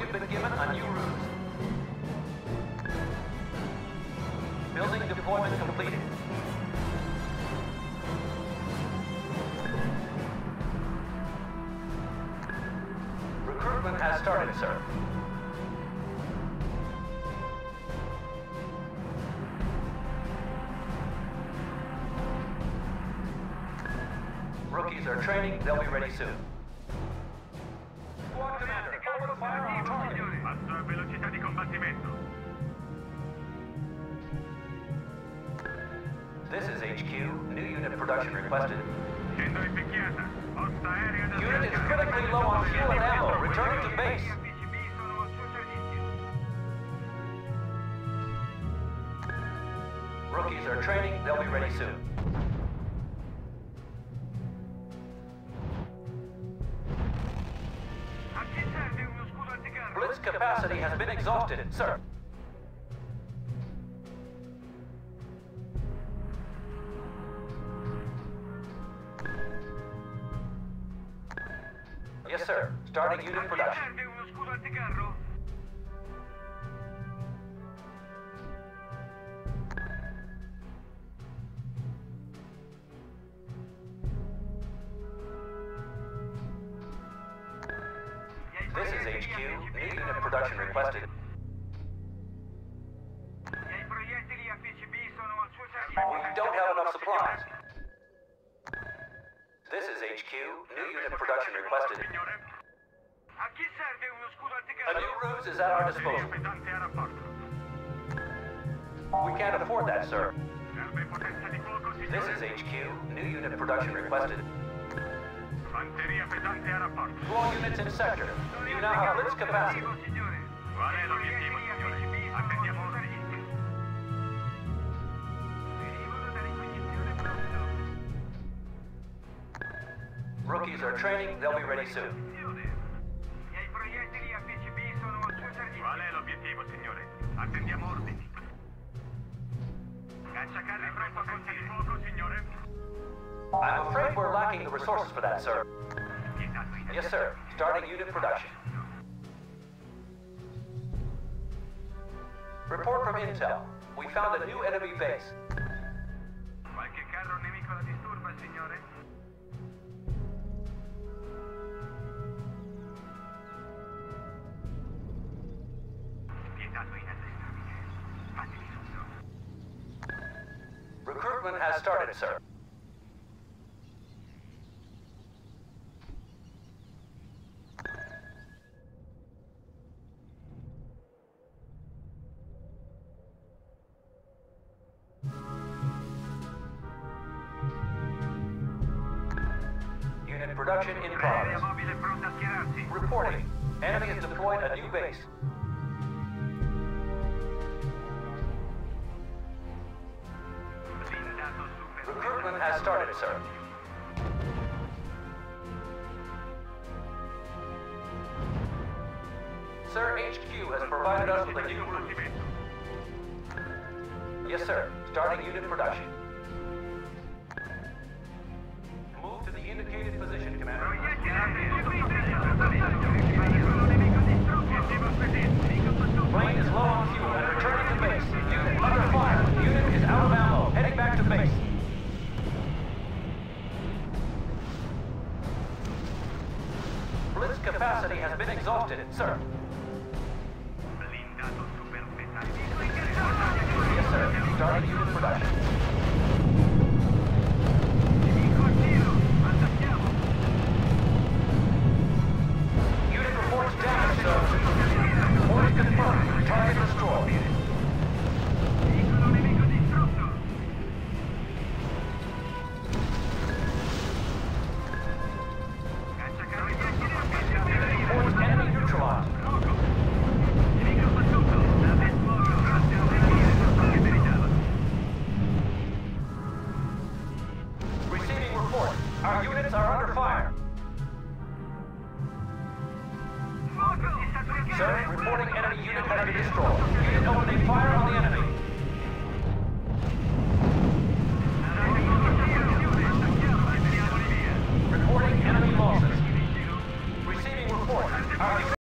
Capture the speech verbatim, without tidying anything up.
We've been given a new ruse. Building deployment completed. Recruitment has started, sir. Rookies are training, they'll be ready soon. Squad commander, open fire on target. Passo a velocità di combattimento. This is H Q. New unit production requested. Scendo impicchiata. Posta aerea da Unit is critically low on fuel and ammo. Returning to base. P C B sono al suo servizio. Rookies are training, they'll be ready soon. A chi serve uno scudo anticarro? Blitz capacity has been exhausted, sir. Yes, sir. Starting unit A chi production. serve uno scudo anticarro? This is H Q. New unit production requested. I proiettili a P C B sono al suo servizio. We don't have enough supplies. This is H Q. New unit production requested. Signore? A chi serve uno scudo A anticarro? new ruse is at our Batteria disposal. pesante a rapporto. We can't afford that, sir. Serve potenza di fuoco, This is signore? H Q. New unit production requested. Fanteria pesante a rapporto. To all units in sector. You now have blitz capacity. Signore. Qual è l'obiettivo, signore? Attendiamo ordini. Pericolo da ricognizione pronto. Rookies are training, they'll be ready soon. I proiettili a P C B sono al suo servizio. Qual è l'obiettivo, signore? Attendiamo ordini. Cacciacarri pronto a colpire. Fuoco, signore. I'm afraid we're lacking the resources for that, sir. Yes, sir. Starting unit production. Report from Intel. We found a new enemy base. Qualche carro nemico la disturba, signore? Spietato inaccettabile. Fatemi tutto. Recruitment has started, sir. Unit production in Aerea progress. mobile pronta a schierarsi. Reporting. Enemy has deployed a new base. Blindato super. Recruitment has started, sir. Sir, H Q has provided us with a new route. Yes, sir. Starting unit production. Move to the indicated position, Commander. Proiettili a P C B. Pericolo nemico distrutto. Obiettivo presente. Nemico battuto. Plane is low on fuel and returning to base. Unit under fire. Unit is out of ammo. Heading back to base. Blitz capacity has been exhausted, sir. Blindato super pesante. Yes, sir. Starting unit production. Nemico a tiro. Attacchiamo. Unit reports damage, sir. Report confirmed. Target destroyed. Veicolo nemico distrutto. Cacciacarri pronto a colpire. Reports enemy neutralized. Fuoco. Nemico battuto. Nave fuoco. Grazie a operativo. Ciò che meritava. Receiving report. Our units are under fire. Fuoco. Sir, reporting enemy unit has been destroyed. Unit opening fire on the enemy. Reporting enemy losses. Receiving report. Our unit